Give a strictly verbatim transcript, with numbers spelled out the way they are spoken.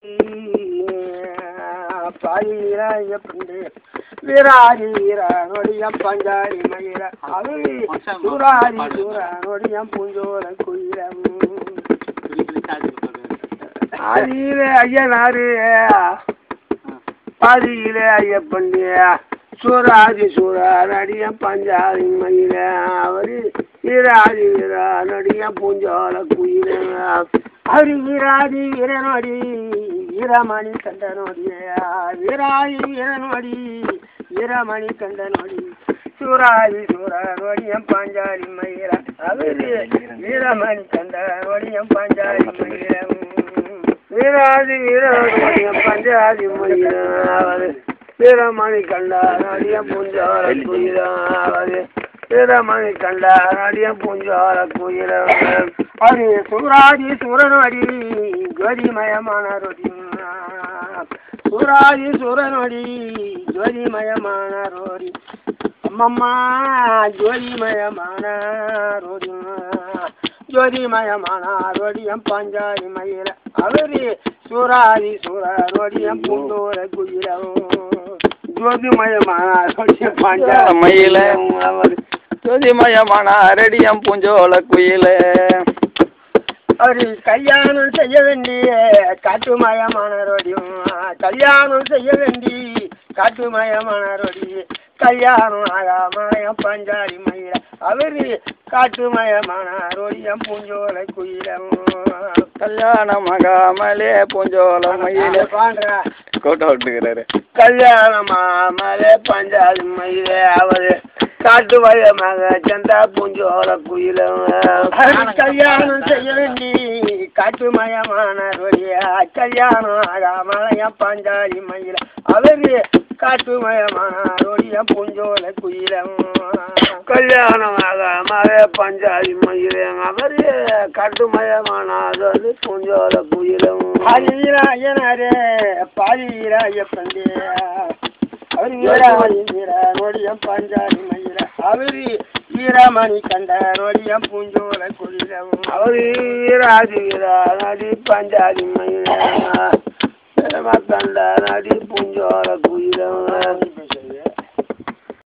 பாயிராய பண்டு வீராரி வீரனுடைய பஞ்சாரி மயிர அது சூராரி சூரனுடைய பூஞ்சோல குயிலம் ஆதியிலே ஐயனாரு பாதியிலே ஐயப்பண்டிய சூராதி சூரனுடைய பஞ்சாரி மயிர அவரு வீராதி வீரனுடைய பூஞ்சோல குயிலம் அவரு வீராதி வீரனோடி வீரமணி கண்டனோடி வீராதி வீரனோடி வீரமணி கண்டனோடி சூராதி சூரனோடியம் பாஞ்சாலி மயிர அவரு வீரமணி கண்டனோடியம் பாஞ்சாலி மயிரம் வீராதி வீரனோடியம் பஞ்சாலி மயிரம் அவரு வீரமணி கண்டனோடியம் பூஞ்சால குயிலம் அவரு வீரமணி கண்டனோடியம் பூஞ்சால குயிலம் அவரு சூராதி சூரனோடி ஜோதிமயமான ரோடி சூராதி சூரனோடி ஜோதிமயமான ரோடி அம்மம்மா ஜோதிமயமான ரோடி ஜோதிமயமான ரோடியம் பாஞ்சாலி மயில அவரு சூராதி சூரனோடியம் பூந்தோர குயிலம் ஜோதிமயமான ரோடியம் பாஞ்சாலி மயில அவரு ஜோதிமயமான ரெடியம் பூஞ்சோல குயில அவரு கல்யாணம் செய்ய வேண்டிய காட்டுமயமான ரோடியும் கல்யாணம் செய்ய வேண்டி காட்டுமயமான ரோடி கல்யாணம் ஆகாமயம் பஞ்சாரி மயில அவரு காட்டுமயமான ரோடியம் பூஞ்சோலை குயிலம் கல்யாணம் ஆகாமலே பூஞ்சோல மயில பாண்ட கோட்டை விட்டுக்கிறாரு கல்யாணமாமலே பஞ்சாரி மயில அவரு காட்டு வயமாக சந்தா பூஞ்சோல குயிலம் கல்யாணம் செய்ய வேண்டி காட்டுமயமான ரோடியா கல்யாணம் ஆகாமலையா பஞ்சாரி மயில அவரு காட்டுமயமான ரோடியா பூஞ்சோல குயிலம் கல்யாணம் ஆகாமலே பஞ்சாரி மயிலம் அவரு காட்டுமயமான ரோடி பூஞ்சோல குயிலம் பாலிராயனரே பாலிராய பண்டே அவரு வீரமணி வீரனோடியம் பாஞ்சாலி மயில அவரு வீரமணி கண்டனோடியம் பூஞ்சோல குயிலம் அவரு வீராதி வீரனடி பஞ்சாலி மயில கண்டனடி பூஞ்சோல குயிலம்